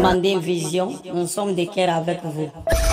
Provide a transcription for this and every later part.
Mandé Vision, nous sommes de cœur avec vous.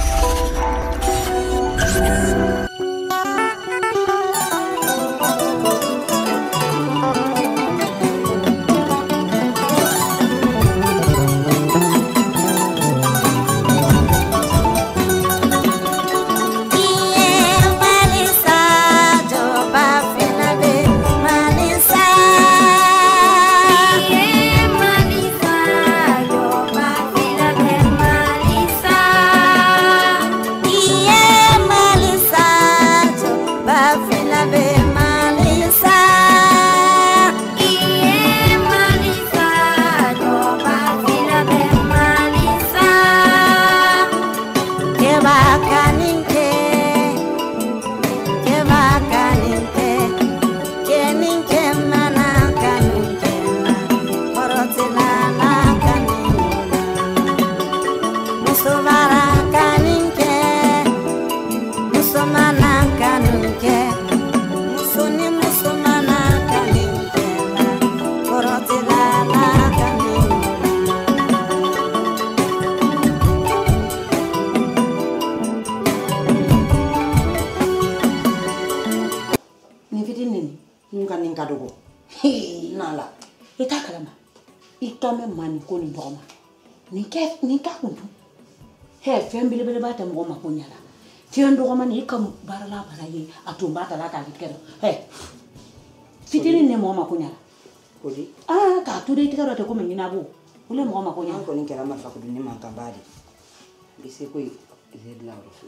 Fem bile bata mo ma kunyala fion do man ikam barala baraye atumba tala ka kero fitini ne mo ma kunyala kodi ka tu de tikaro te ko men ina bo ule mo ma kunyala ko ni kera ma fa ko ni man kambadi bise ko ze la ro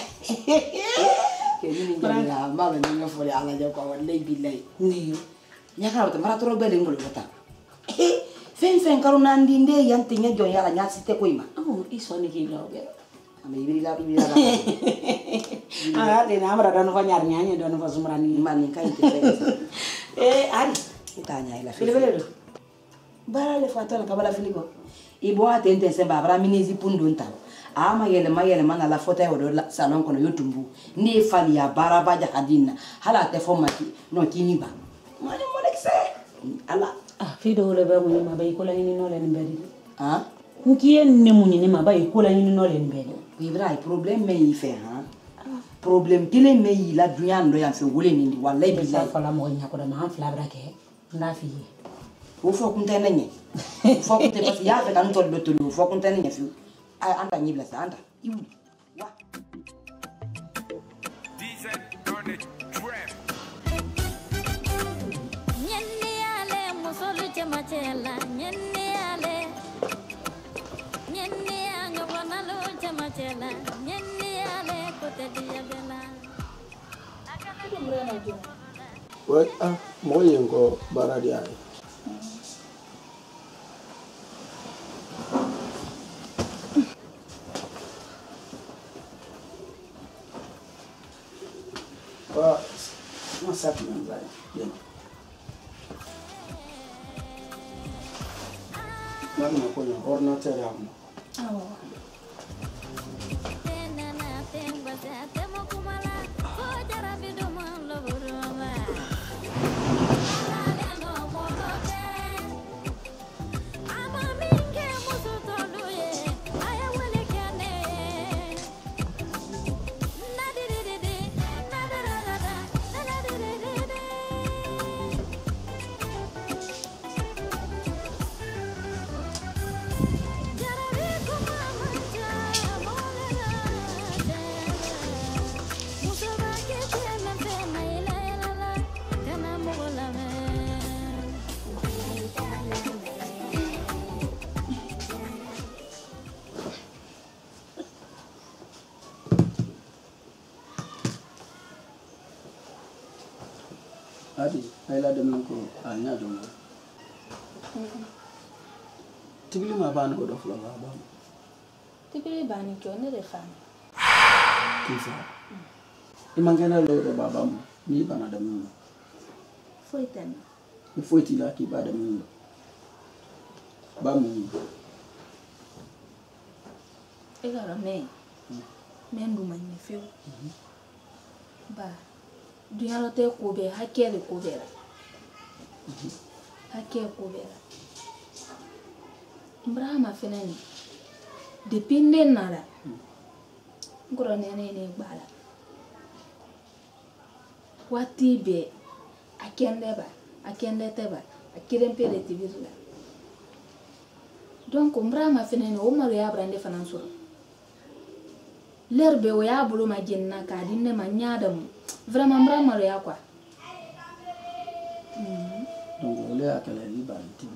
ke ni ngala ma ba ni fo ala ja ko wallahi billahi ni nyaka wata mara toro bele ngol wata fen karo nandi nde yanti nya jo yala nya site ko ima iso ni ki lo be ame ibiri la de na amra dan fa nyar nyanya don fa sumrani man ni kay te ari itanya ila fili bele do bara le fatala kabala fili ko ibo atente se babra minezi pundunta ama yele mana la fota yo la salon kono yotumbu ni fali ya bara baja hadina hala te fomati no kiniba mani mo lekse ala fi do le ba mu ma bay ko la ni no len beri nkiye ne mu ni ma bay ko la ni no len beri ibra problème me yi fe problème tele me yi la dunya ndo ya fe wole ni wallahi billahi fala mo nya ko da ma fla brake nda fi o fo kunta nenye fo kunta parce ya fe kan to do to fo kunta nenye fi anda nyibla sa anda iwu wa nyenni ale musolu chamachela nyenni ale nyenni anyo wanalo chamachela nyenni ale kote dia bela wa mo yengo baradi ai what's happening right yeah nani nakonya ordinateur yangu Adi, ayla dem nan ko anya dem. Tibili ma ban ko do flo ba ba. Tibili bani ko ne de fam. Kisa. Imangena lo de baba mu, mi bana dem. Foi ten. Mi foi ti la ki ba dem. Ba mu. Egara me. Mendu manye fiu. Ba. Dunyalo te kobe hakele kobera. Hake kobera. Ibrahima fenani Depende nada. Ngoro ne gbala. Wati be akende teba akirem pele tibirla. Donc mbra ma fenene o maro ya brande fanan suru. L'herbe o ya bulu ma jenna ka dinne ma nyadam. Vraiment mbra maro ya quoi. Donc on est à quelle heure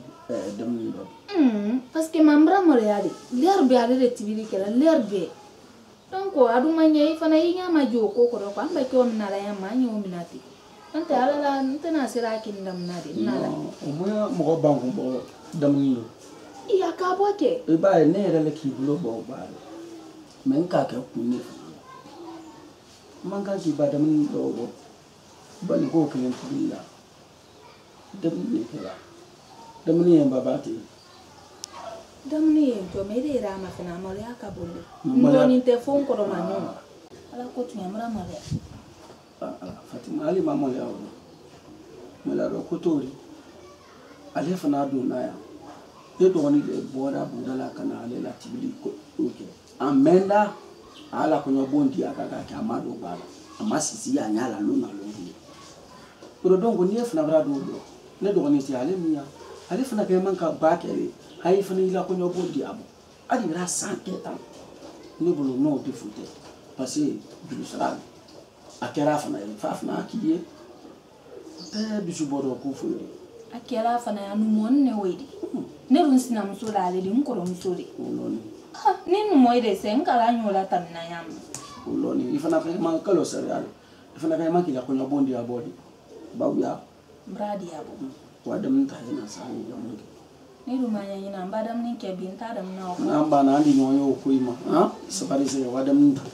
parce que mbra maro ya de l'herbe ale de tibiri kala l'herbe. Donc adu manya ifana yinya ma joko ko ko amba ko minala ya manya o minati. Ante ala ntena sira kindam nadi nala. O moya mo bangu bo damni. Iya ka boke. E ba ne yɛrɛ le k'i bolo bɔ o baara mɛ n k'a kɛ kun ne fana man kan k'i ba damini dɔw bɔ bali k'o kelen tuguli la damini de kɛra damini ye n ba ba ten damini ye to me de ra ma fana maloya ka bolo ngoni te fon ko ma no ala ko tunya mara mare Fatima ali ma maloya o mala ro ko tori ale fana donna yan ne dɔgɔnin de bɔra budala ka na ale la tibili ko kɛ a mɛnna a la kɔɲɔbon di a ka kɛ a ma don ba la a ma sisi a ɲa la lon na lon ye o donc n'i ye fana bara dɔw dɔn ne dɔgɔnin tɛ ale min yan ale fana kɛ man ka ba kɛ de a ye fana i la kɔɲɔbon di a bɔ hali kɛra san kɛ tan ne bolo n'o tɛ fu tɛ parce que juru sara a kɛra fana ye fa fana k'i ye bɛɛ dusu bɔ dɔ ko foyi de akela fana ya numon ne wedi ne run sina muso la ale din koro muso de ni numo ide se ngala nyola tamina yam uloni ifana ka man kalo sare ifana ka man kila ko nyabondi ya bodi babu ya bradi ya bo wadam ta ina sa ni yamu ni rumanya ina mbadam ni ke binta dam na ko amba na andi nyoyo ko ima ha sabari se wadam ta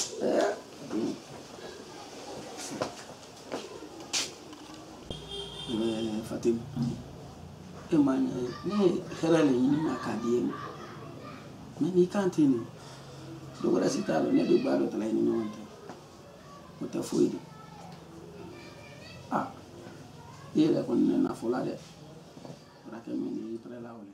Fatim emanya ni herale yini makadiem meni kantini dogora sitalo ne do balo tala ni nonte mota foidi yele kon na folade rake meni prela wala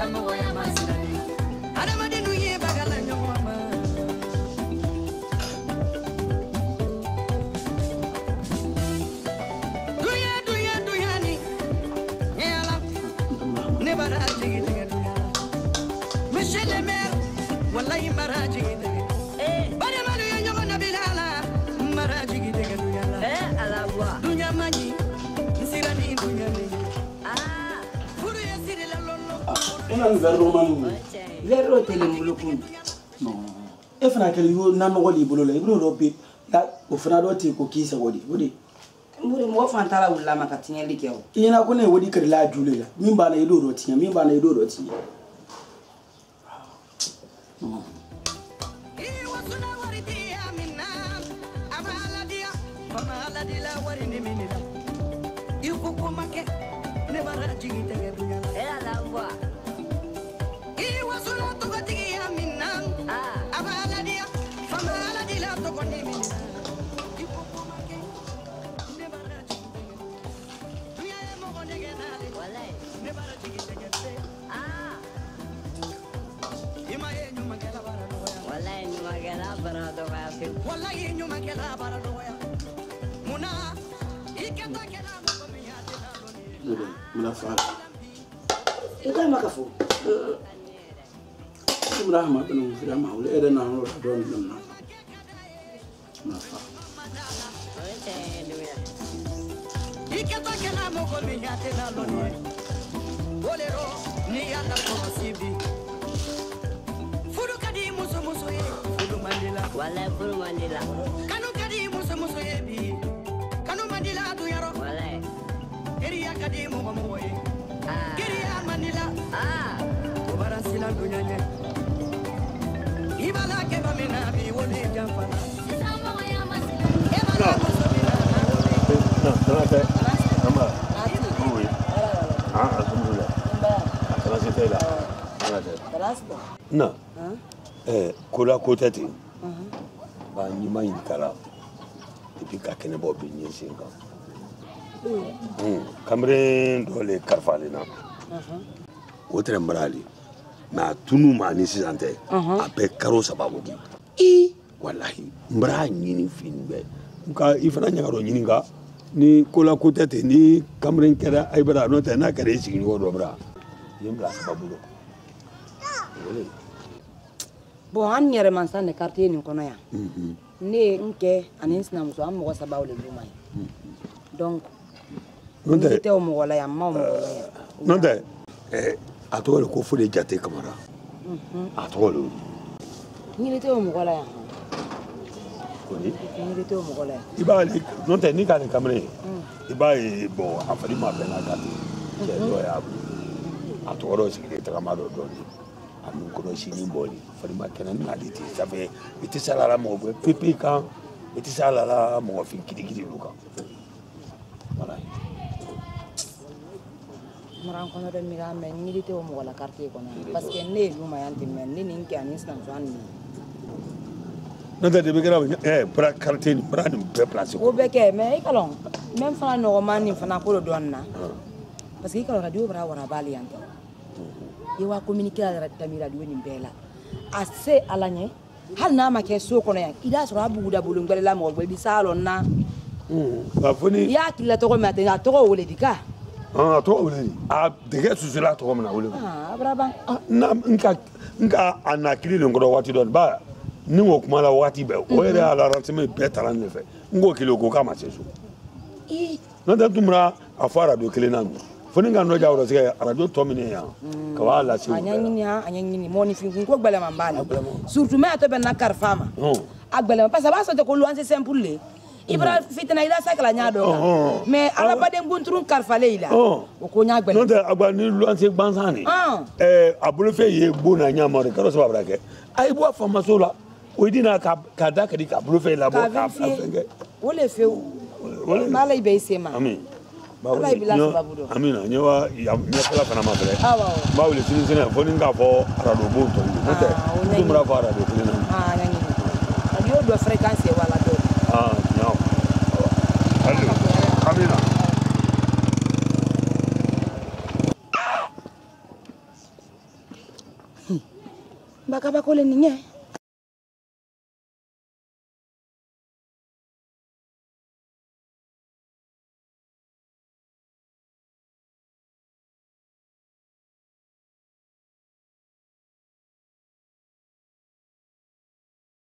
Verro telembulukun. Non. E fana kele yo na no wali bolo la ibro do be la o fana do te ko kisa wodi wodi Mbure mo fantala wula makatinya likewo. ina ko ne wodi kare la jule la min ba na ido do tinya min ba na ido do tinya Ita makafu. Ibrahim abin fira ma wala era na ro do ni na na fa ikata kana mo ko mi yate na lo ni bolero ni yata ko sibi furu kadi muso muso ye furu mandila wala furu mandila kanu kadi muso muso ye bi kanu mandila du yaro wala eri kadi mo mo ye kiri mandila ko barasila dunya nye ibala ke ba mina bi woni jamfana Na kola kota ten ba ɲima ɲini kala et puis ka kɛnɛ bɔ bi ɲɛ sen kan kamalen dɔ le kalifalen na o tɛrɛ n bara ale mais a tunu ma ni sisan tɛ a bɛɛ karo sababu di walahi n bara ɲini fini bɛɛ nka i fana ɲaga dɔ ɲini ka ni kola kota ten ni kamalen kɛra ayi bara n'o tɛ n'a kɛra i sigiɲɔgɔn dɔ bara i ye n bila sababu dɔ Bon an yɛrɛ mansa ne quartier nin kɔnɔ yan. Ne nke ani sinamuso an mɔgɔ saba le luma ye. Donc n'o tɛ tɛ o mɔgɔ la yan ma o mɔgɔ la yan. n'o tɛ a tɔgɔ de ko Fode Jate Kamara a tɔgɔ de Ni tɛ o mɔgɔ la yan. kɔni Ni tɛ o mɔgɔ la yan. i b'a ye n'o tɛ ni k'ale kamalen ye i b'a ye bon a fari ma bɛn n'a ka ten cɛ dɔ y'a a tɔgɔ dɔ sigilen tagama dɔ dɔɔnin a nun kɔnɔ sini bɔli fari ma kɛnɛ n'ale ten ça fait i tɛ se a la mɔgɔ bɛ pepe kan i tɛ se a la mɔgɔ fin kirikiri olu kan voilà. Maran kɔnɔ dɛ mi ka mɛ ni tɛ o mɔgɔ la quartier kɔnɔ parce que ne ye luma yan tɛ mɛ ne ni nke ani sinamuso an ni. n'o tɛ depuis kɛra bara quartier nin bara nin bɛɛ place O bɛ kɛ mais i kalɔn même fana nɔgɔma nin fana ko dɔ dɔɔnin na parce que i kalɔn radio bara wara bali yan tɛ. I wa communiquer la tami radio nin bɛɛ la a se ala ɲɛ hali n'a ma kɛ so kɔnɔ yan i da sɔrɔ a bugu da bolo ngwɛlɛ la mɔgɔ bɛ bi sa lɔn na ba fɔ ni i y'a kila tɔgɔ min a tɔgɔ wele di ka a tɔgɔ wele di a dɛgɛ susula tɔgɔ min na wele abraba nka a na kiri nin kɔrɔ waati dɔ ba ni o kuma la waati bɛɛ o yɛrɛ y'a la renseignement bɛɛ taara ne fɛ n k'o kelen o ko k'a ma se so n'o tɛ tun bɛna a fɔ radio kelen na fo ni ka nɔ ja yɔrɔ sɛgɛ radio tɔ min yan ka b'a lase u bɛɛ la a ɲɛɲini mɔgɔninfin ko gbɛlɛman b'a la surtout mɛ a tɔ bɛ na karifa ma a gbɛlɛman parce que a b'a sɔrɔ ko luwanse simple le i bara fitina i la sa kala ɲa dɔn kan mais alabaden bunturun karifalen i la o ko ɲa gbɛlɛman n'o tɛ a gba ni luwanse gbansan nin a bolofɛn ye bon na ɲa ma de kalo saba bɛ kɛ a ye bɔ a faamaso la o di na ka da ka di ka bolofɛn labɔ k'a fɛn kɛ o le fewu n'ala i bɛ i se ma ala i bila sababu dɔn amina ɲɛ wa ɲɛfɛla fana ma fɛrɛ n b'a wele sini sɛnɛ fo ni k'a fɔ radio bon tɔ n'o tɛ n tun b'a fɔ radio kelen na radio dɔ fréquence ye wala dɔ amina Mbakaba ko le ninye